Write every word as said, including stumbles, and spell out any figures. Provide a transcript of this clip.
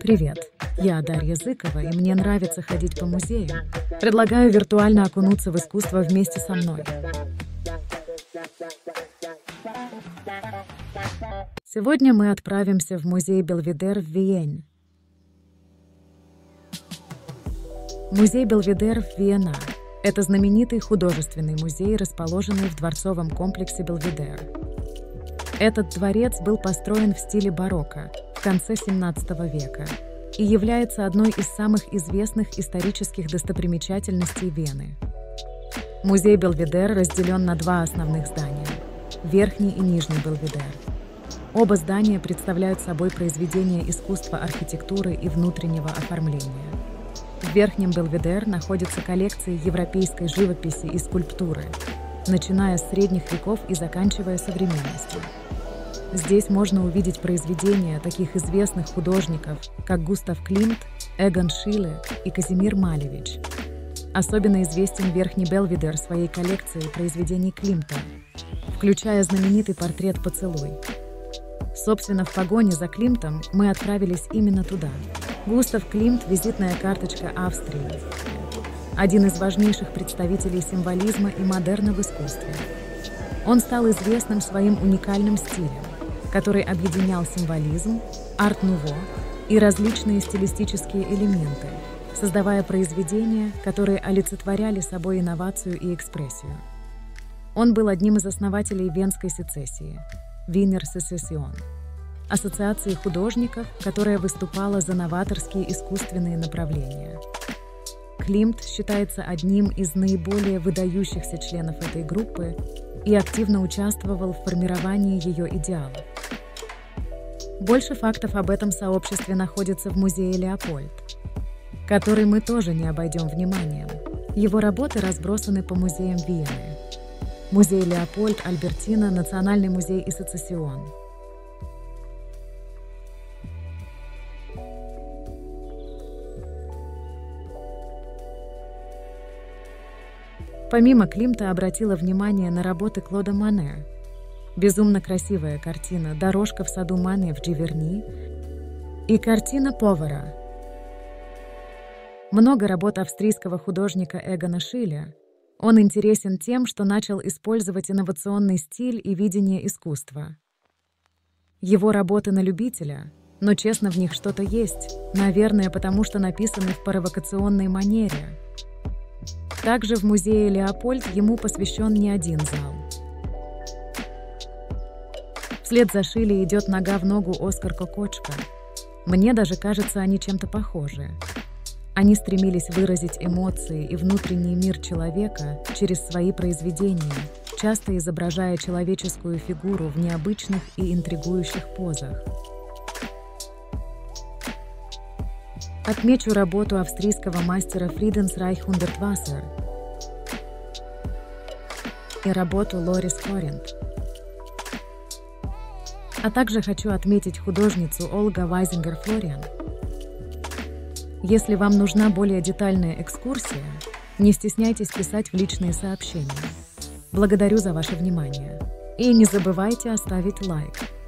Привет, я Дарья Зыкова, и мне нравится ходить по музеям. Предлагаю виртуально окунуться в искусство вместе со мной. Сегодня мы отправимся в музей Белведер в Виене. Музей Белведер в Виена – это знаменитый художественный музей, расположенный в дворцовом комплексе Белведер. Этот дворец был построен в стиле барокко в конце семнадцатого века и является одной из самых известных исторических достопримечательностей Вены. Музей Белведер разделен на два основных здания – Верхний и Нижний Белведер. Оба здания представляют собой произведения искусства архитектуры и внутреннего оформления. В Верхнем Белведер находятся коллекции европейской живописи и скульптуры, начиная с средних веков и заканчивая современностью. Здесь можно увидеть произведения таких известных художников, как Густав Климт, Эгон Шилле и Казимир Малевич. Особенно известен Верхний Белведер своей коллекцией произведений Климта, включая знаменитый портрет «Поцелуй». Собственно, в погоне за Климтом мы отправились именно туда. Густав Климт – визитная карточка Австрии, один из важнейших представителей символизма и модерна в искусстве. Он стал известным своим уникальным стилем, который объединял символизм, арт-нуво и различные стилистические элементы, создавая произведения, которые олицетворяли собой инновацию и экспрессию. Он был одним из основателей Венской сецессии – Wiener Secession, ассоциации художников, которая выступала за новаторские искусственные направления. Климт считается одним из наиболее выдающихся членов этой группы и активно участвовал в формировании ее идеалов. Больше фактов об этом сообществе находится в музее Леопольд, который мы тоже не обойдем вниманием. Его работы разбросаны по музеям Вены. Музей Леопольд, Альбертина, Национальный музей и Сецессион. Помимо Климта обратила внимание на работы Клода Мане. Безумно красивая картина «Дорожка в саду Мане в Дживерни» и картина «Повара». Много работ австрийского художника Эгона Шилле. Он интересен тем, что начал использовать инновационный стиль и видение искусства. Его работы на любителя, но честно, в них что-то есть, наверное, потому что написаны в провокационной манере. Также в музее Леопольд ему посвящен не один зал. Вслед за Шилле идет нога в ногу Оскар Кокочка. Мне даже кажется, они чем-то похожи. Они стремились выразить эмоции и внутренний мир человека через свои произведения, часто изображая человеческую фигуру в необычных и интригующих позах. Отмечу работу австрийского мастера Фриденсрайх Хундртвассер и работу Лорис Коринт. А также хочу отметить художницу Ольга Вайзингер-Флориан. Если вам нужна более детальная экскурсия, не стесняйтесь писать в личные сообщения. Благодарю за ваше внимание. И не забывайте оставить лайк.